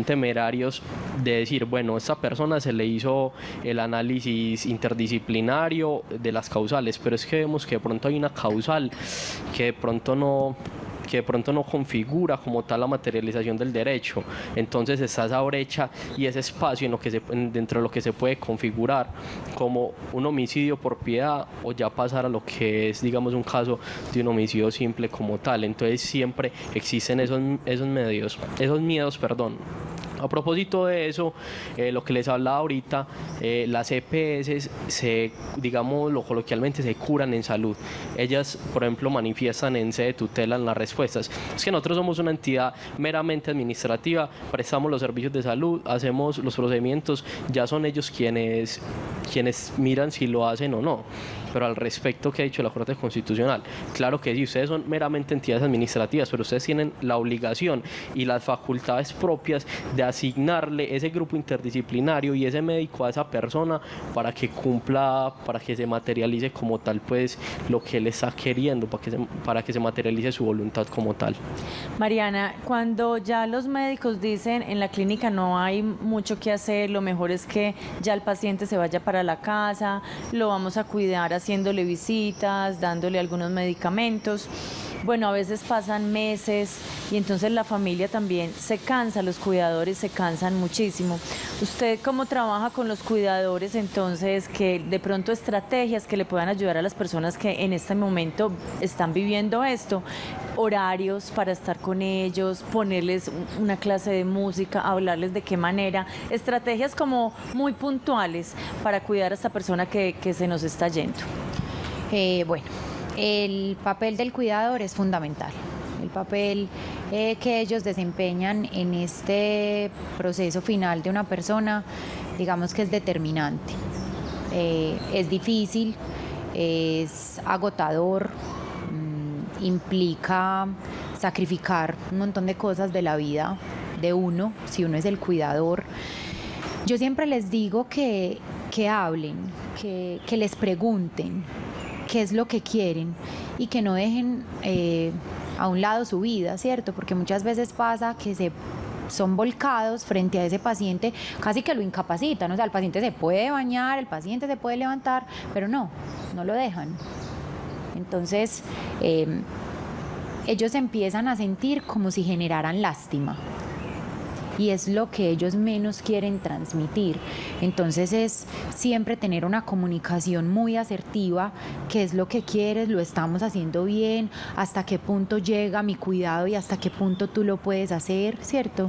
de decir, bueno, a esta persona se le hizo el análisis interdisciplinario de las causales, pero es que vemos que de pronto hay una causal que de pronto no configura como tal la materialización del derecho. Entonces está esa brecha y ese espacio dentro de lo que se puede configurar como un homicidio por piedad o ya pasar a lo que es, digamos, un caso de un homicidio simple como tal. Entonces siempre existen esos miedos. A propósito de eso, lo que les hablaba ahorita, las EPS, digámoslo coloquialmente, se curan en salud. Ellas, por ejemplo, manifiestan en sede de tutela en las respuestas. Es que nosotros somos una entidad meramente administrativa, prestamos los servicios de salud, hacemos los procedimientos, ya son ellos quienes miran si lo hacen o no. Pero al respecto que ha dicho la Corte Constitucional, claro que sí, ustedes son meramente entidades administrativas, pero ustedes tienen la obligación y las facultades propias de asignarle ese grupo interdisciplinario y ese médico a esa persona para que cumpla, para que se materialice como tal, pues lo que él está queriendo, para que se materialice su voluntad como tal. Mariana, cuando ya los médicos dicen en la clínica no hay mucho que hacer, lo mejor es que ya el paciente se vaya para la casa, lo vamos a cuidar haciéndole visitas, dándole algunos medicamentos. bueno, a veces pasan meses y entonces la familia también se cansa, los cuidadores se cansan muchísimo. ¿Usted cómo trabaja con los cuidadores entonces, que de pronto estrategias que le puedan ayudar a las personas que en este momento están viviendo esto? Horarios para estar con ellos, ponerles una clase de música, hablarles de qué manera, estrategias como muy puntuales para cuidar a esta persona que se nos está yendo. Bueno, el papel del cuidador es fundamental. El papel que ellos desempeñan en este proceso final de una persona, digamos que es determinante. Es difícil, es agotador, implica sacrificar un montón de cosas de la vida de uno, si uno es el cuidador. Yo siempre les digo que hablen, que les pregunten qué es lo que quieren y que no dejen a un lado su vida, ¿cierto? Porque muchas veces pasa que son volcados frente a ese paciente, casi que lo incapacitan, o sea, el paciente se puede bañar, el paciente se puede levantar, pero no lo dejan. Entonces, ellos empiezan a sentir como si generaran lástima. Y es lo que ellos menos quieren transmitir. Entonces es siempre tener una comunicación muy asertiva, qué es lo que quieres, lo estamos haciendo bien, hasta qué punto llega mi cuidado y hasta qué punto tú lo puedes hacer, ¿cierto?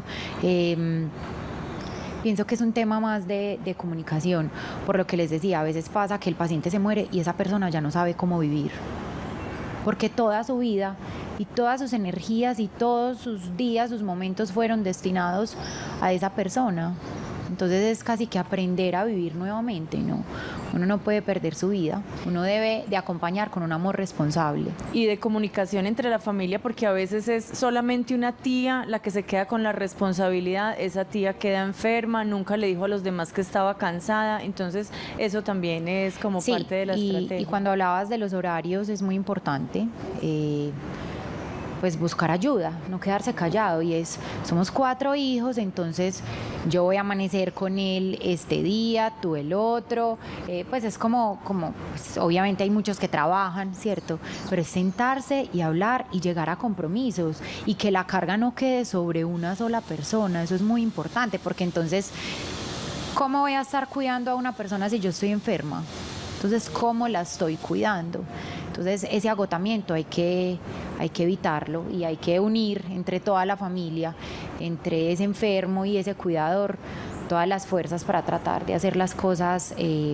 Pienso que es un tema más de comunicación. Por lo que les decía, a veces pasa que el paciente se muere y esa persona ya no sabe cómo vivir. Porque toda su vida y todas sus energías y todos sus días, sus momentos fueron destinados a esa persona. Entonces es casi que aprender a vivir nuevamente, ¿no? Uno no puede perder su vida, uno debe de acompañar con un amor responsable. Y de comunicación entre la familia, porque a veces es solamente una tía la que se queda con la responsabilidad, esa tía queda enferma, nunca le dijo a los demás que estaba cansada, entonces eso también es como parte de la estrategia. Y cuando hablabas de los horarios es muy importante, pues buscar ayuda, no quedarse callado, y somos 4 hijos, entonces yo voy a amanecer con él este día, tú el otro, pues es como pues obviamente hay muchos que trabajan, ¿cierto? Pero es sentarse y hablar y llegar a compromisos y que la carga no quede sobre una sola persona, eso es muy importante, porque entonces, ¿cómo voy a estar cuidando a una persona si yo estoy enferma? Entonces, ¿cómo la estoy cuidando? Entonces, ese agotamiento hay que evitarlo y hay que unir entre toda la familia, entre ese enfermo y ese cuidador, todas las fuerzas para tratar de hacer las cosas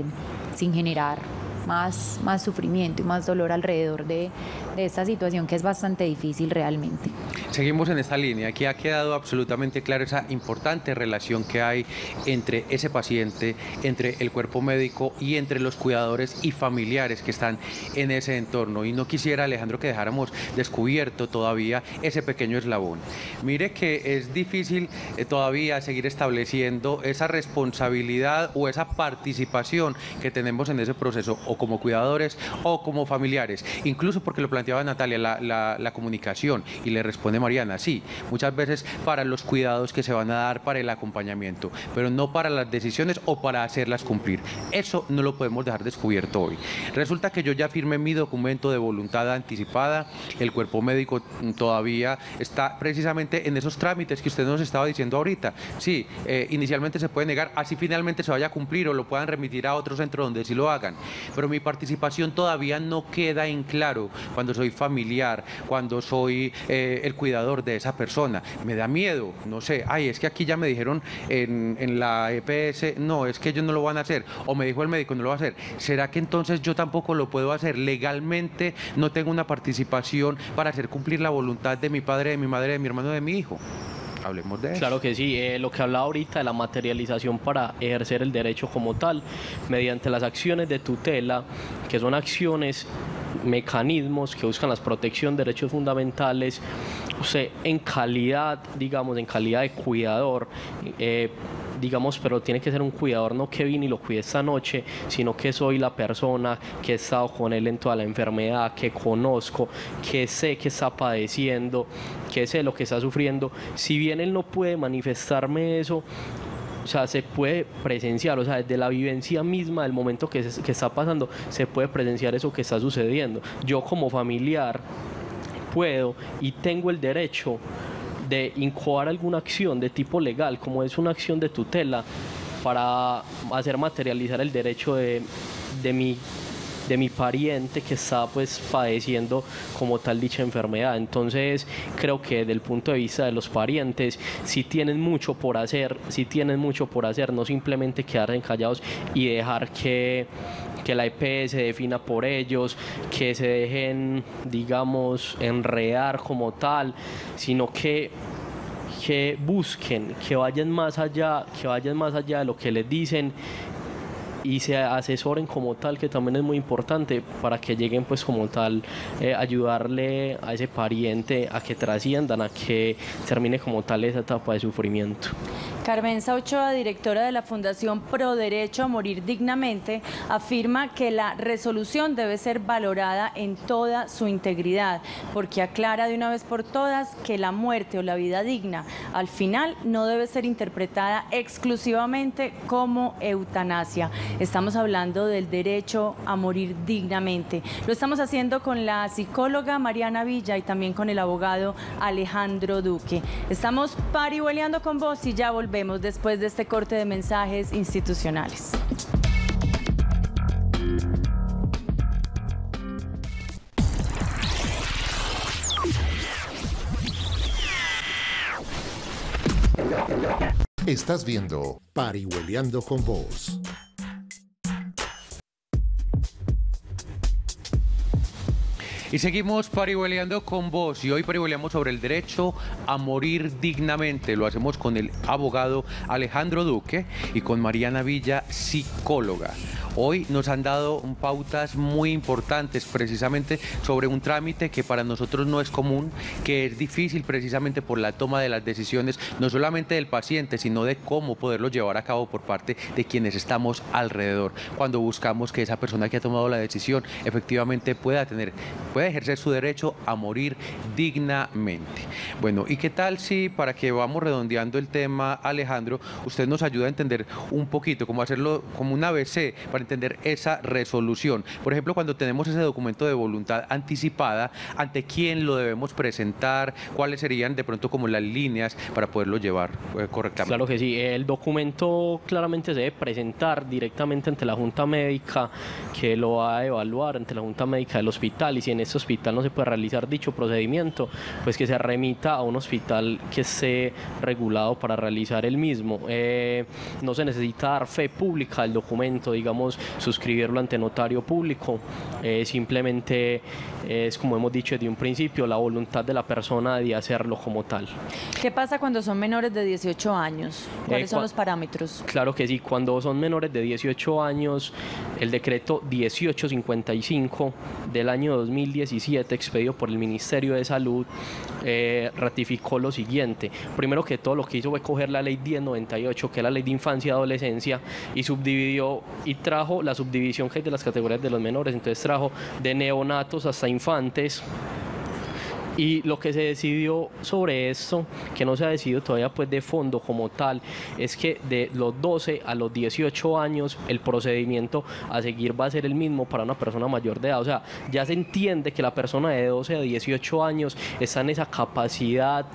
sin generar más sufrimiento y más dolor alrededor de esta situación que es bastante difícil realmente. Seguimos en esta línea. Aquí ha quedado absolutamente clara esa importante relación que hay entre ese paciente, entre el cuerpo médico y entre los cuidadores y familiares que están en ese entorno. Y no quisiera, Alejandro, que dejáramos descubierto todavía ese pequeño eslabón. Mire que es difícil todavía seguir estableciendo esa responsabilidad o esa participación que tenemos en ese proceso, o como cuidadores o como familiares, incluso porque lo planteaba Natalia, la comunicación, y le responde Mariana, sí, muchas veces para los cuidados que se van a dar, para el acompañamiento, pero no para las decisiones o para hacerlas cumplir. Eso no lo podemos dejar descubierto hoy. Resulta que yo ya firmé mi documento de voluntad anticipada, el cuerpo médico todavía está precisamente en esos trámites que usted nos estaba diciendo ahorita. Sí, inicialmente se puede negar, así finalmente se vaya a cumplir o lo puedan remitir a otro centro donde sí lo hagan, pero mi participación todavía no queda en claro cuando soy familiar, cuando soy el cuidador de esa persona. Me da miedo, no sé, es que aquí ya me dijeron en la EPS, no, es que ellos no lo van a hacer, o me dijo el médico no lo va a hacer. ¿Será que entonces yo tampoco lo puedo hacer? Legalmente no tengo una participación para hacer cumplir la voluntad de mi padre, de mi madre, de mi hermano, de mi hijo. Hablemos de eso. Claro que sí, lo que hablaba ahorita de la materialización para ejercer el derecho como tal, mediante las acciones de tutela, que son acciones, mecanismos que buscan la protección de derechos fundamentales, usted en calidad, digamos, en calidad de cuidador, digamos, pero tiene que ser un cuidador no que vine y lo cuide esta noche, sino que soy la persona que he estado con él en toda la enfermedad, que conozco, que sé que está padeciendo, que sé lo que está sufriendo. Si bien él no puede manifestarme eso, o sea, se puede presenciar, o sea, desde la vivencia misma del momento que está pasando, se puede presenciar eso que está sucediendo. Yo como familiar puedo y tengo el derecho de incoar alguna acción de tipo legal, como es una acción de tutela, para hacer materializar el derecho de mi pariente que está pues padeciendo como tal dicha enfermedad. Entonces creo que desde el punto de vista de los parientes sí tienen mucho por hacer, no simplemente quedarse callados y dejar que la EPS se defina por ellos, que se dejen, digamos, enredar como tal, sino que busquen, que vayan más allá de lo que les dicen y se asesoren como tal, que también es muy importante para que lleguen pues como tal, ayudarle a ese pariente a que trasciendan, a que termine como tal esa etapa de sufrimiento. Carmenza Ochoa, directora de la Fundación Pro Derecho a Morir Dignamente, afirma que la resolución debe ser valorada en toda su integridad, porque aclara de una vez por todas que la muerte o la vida digna al final no debe ser interpretada exclusivamente como eutanasia. Estamos hablando del derecho a morir dignamente. Lo estamos haciendo con la psicóloga Mariana Villa y también con el abogado Alejandro Duque. Estamos parihueleando con vos y ya volvemos después de este corte de mensajes institucionales. Estás viendo Parihueliando con Vos. Y seguimos parihueleando con vos y hoy parihueleamos sobre el derecho a morir dignamente. Lo hacemos con el abogado Alejandro Duque y con Mariana Villa, psicóloga. Hoy nos han dado pautas muy importantes precisamente sobre un trámite que para nosotros no es común, que es difícil precisamente por la toma de las decisiones, no solamente del paciente, sino de cómo poderlo llevar a cabo por parte de quienes estamos alrededor. Cuando buscamos que esa persona que ha tomado la decisión efectivamente pueda ejercer su derecho a morir dignamente. Bueno, ¿y qué tal si para que vamos redondeando el tema, Alejandro, usted nos ayuda a entender un poquito, cómo hacerlo como un ABC para entender esa resolución? Por ejemplo, cuando tenemos ese documento de voluntad anticipada, ¿ante quién lo debemos presentar? ¿Cuáles serían de pronto como las líneas para poderlo llevar correctamente? Claro que sí, el documento claramente se debe presentar directamente ante la Junta Médica, que lo va a evaluar ante la Junta Médica del hospital, y si en ese hospital no se puede realizar dicho procedimiento, pues que se remita a un hospital que esté regulado para realizar el mismo. No se necesita dar fe pública del documento, digamos, suscribirlo ante notario público, simplemente es, como hemos dicho desde un principio, la voluntad de la persona de hacerlo como tal. ¿Qué pasa cuando son menores de 18 años? ¿Cuáles son los parámetros? Claro que sí, cuando son menores de 18 años, el decreto 1855 del año 2017, expedido por el Ministerio de Salud, ratificó lo siguiente. Primero que todo, lo que hizo fue coger la ley 1098, que es la ley de infancia y adolescencia, y subdividió y trajo la subdivisión que hay de las categorías de los menores. Entonces trajo de neonatos hasta infantes. Y lo que se decidió sobre esto, que no se ha decidido todavía pues de fondo como tal, es que de los 12 a los 18 años el procedimiento a seguir va a ser el mismo para una persona mayor de edad. O sea, ya se entiende que la persona de 12 a 18 años está en esa capacidad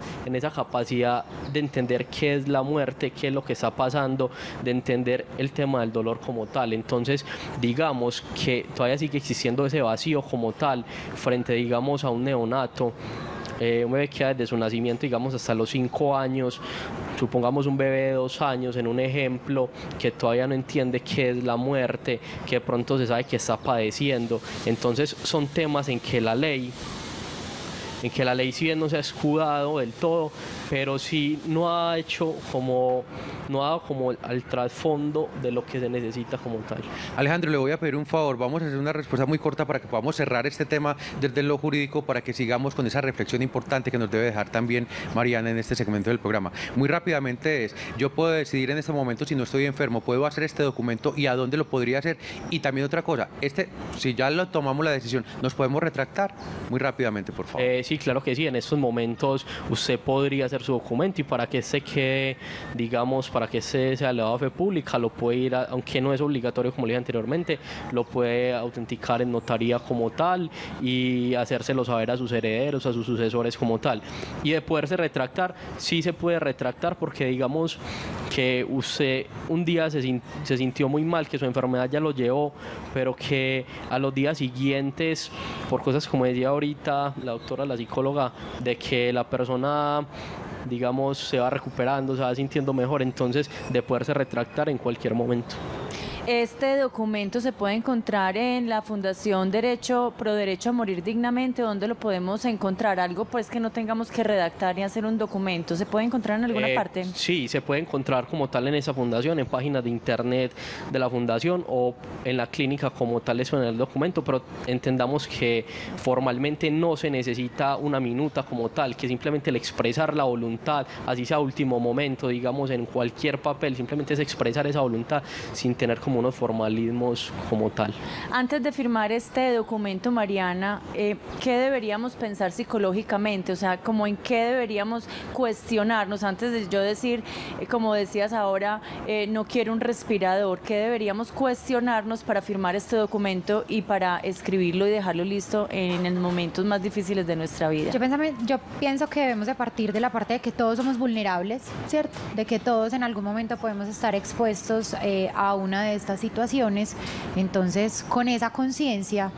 de entender qué es la muerte, qué es lo que está pasando, de entender el tema del dolor como tal. Entonces, digamos que todavía sigue existiendo ese vacío como tal frente, digamos, a un neonato. Un bebé que desde su nacimiento, digamos, hasta los 5 años, supongamos un bebé de 2 años en un ejemplo, que todavía no entiende qué es la muerte, que de pronto se sabe que está padeciendo. Entonces son temas en que la ley si bien no se ha escudado del todo, pero sí no ha dado como al trasfondo de lo que se necesita como tal. Alejandro, le voy a pedir un favor, vamos a hacer una respuesta muy corta para que podamos cerrar este tema desde lo jurídico, para que sigamos con esa reflexión importante que nos debe dejar también Mariana en este segmento del programa. Muy rápidamente yo puedo decidir en este momento si no estoy enfermo, puedo hacer este documento y a dónde lo podría hacer. Y también otra cosa, si ya lo tomamos la decisión, ¿nos podemos retractar? Muy rápidamente, por favor. Sí, claro que sí. En estos momentos usted podría hacer su documento y para que se quede, digamos, para que se sea elevado a fe pública, lo puede ir, aunque no es obligatorio como le dije anteriormente, lo puede autenticar en notaría como tal y hacérselo saber a sus herederos, a sus sucesores como tal. Y de poderse retractar, sí se puede retractar porque digamos que usted un día se sintió muy mal, que su enfermedad ya lo llevó, pero que a los días siguientes, por cosas como decía ahorita la doctora, la psicóloga, de que la persona, digamos, se va recuperando, se va sintiendo mejor, entonces de poderse retractar en cualquier momento. Este documento se puede encontrar en la Fundación Pro Derecho a Morir Dignamente. ¿Dónde lo podemos encontrar? Algo pues que no tengamos que redactar ni hacer un documento. ¿Se puede encontrar en alguna parte? Sí, se puede encontrar como tal en esa fundación, en páginas de internet de la fundación o en la clínica como tal, eso en el documento, pero entendamos que formalmente no se necesita una minuta como tal, que simplemente el expresar la voluntad, así sea último momento, digamos en cualquier papel, simplemente es expresar esa voluntad sin tener como unos formalismos como tal. Antes de firmar este documento, Mariana, ¿qué deberíamos pensar psicológicamente? O sea, ¿como en qué deberíamos cuestionarnos? Antes de yo decir, como decías ahora, no quiero un respirador, ¿qué deberíamos cuestionarnos para firmar este documento y para escribirlo y dejarlo listo en los momentos más difíciles de nuestra vida? Yo pienso que debemos de partir de la parte de que todos somos vulnerables, ¿cierto? De que todos en algún momento podemos estar expuestos a una de estas situaciones. Entonces, con esa conciencia,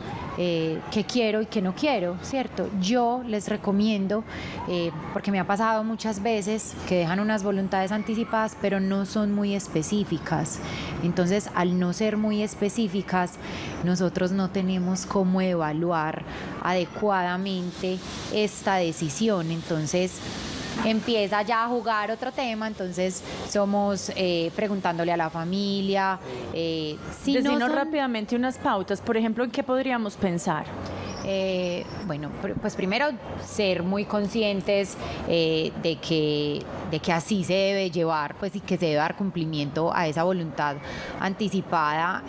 qué quiero y qué no quiero, ¿cierto? Yo les recomiendo, porque me ha pasado muchas veces que dejan unas voluntades anticipadas, pero no son muy específicas. Entonces, al no ser muy específicas, nosotros no tenemos cómo evaluar adecuadamente esta decisión. Entonces, empieza ya a jugar otro tema, entonces somos preguntándole a la familia. Decinos rápidamente unas pautas, por ejemplo, ¿en qué podríamos pensar? Bueno, pues primero ser muy conscientes de que así se debe llevar, pues, y que se debe dar cumplimiento a esa voluntad anticipada.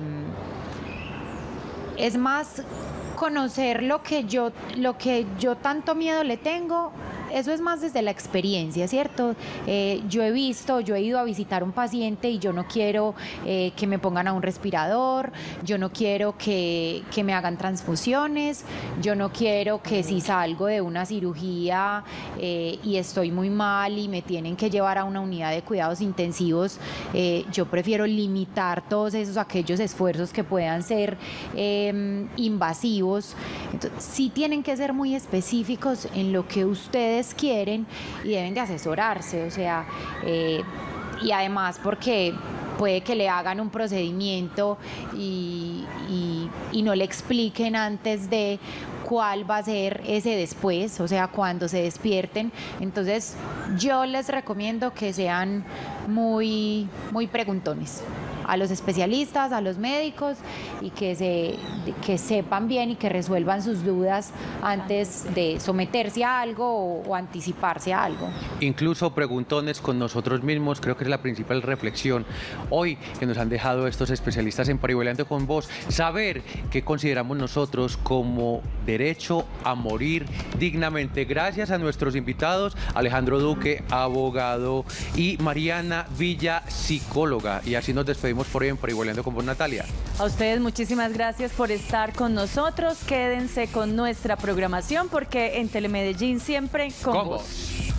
Es más, conocer lo que yo tanto miedo le tengo. Eso es más desde la experiencia, ¿cierto? Yo he ido a visitar a un paciente y yo no quiero que me pongan a un respirador, yo no quiero que me hagan transfusiones, yo no quiero que si salgo de una cirugía y estoy muy mal y me tienen que llevar a una unidad de cuidados intensivos, yo prefiero limitar todos aquellos esfuerzos que puedan ser invasivos. Entonces, sí tienen que ser muy específicos en lo que ustedes quieren y deben de asesorarse, o sea, y además porque puede que le hagan un procedimiento y no le expliquen antes de cuál va a ser ese después, o sea, cuando se despierten. Entonces, yo les recomiendo que sean muy preguntones a los especialistas, a los médicos, y que sepan bien y que resuelvan sus dudas antes de someterse a algo o anticiparse a algo. Incluso preguntones con nosotros mismos, creo que es la principal reflexión hoy que nos han dejado estos especialistas en Parihueliando con Vos, saber qué consideramos nosotros como derecho a morir dignamente. Gracias a nuestros invitados, Alejandro Duque, abogado, y Mariana Villa, psicóloga. Y así nos despedimos por hoy en Parihueliando con Vos, Natalia. A ustedes muchísimas gracias por estar con nosotros. Quédense con nuestra programación porque en Telemedellín siempre con vos.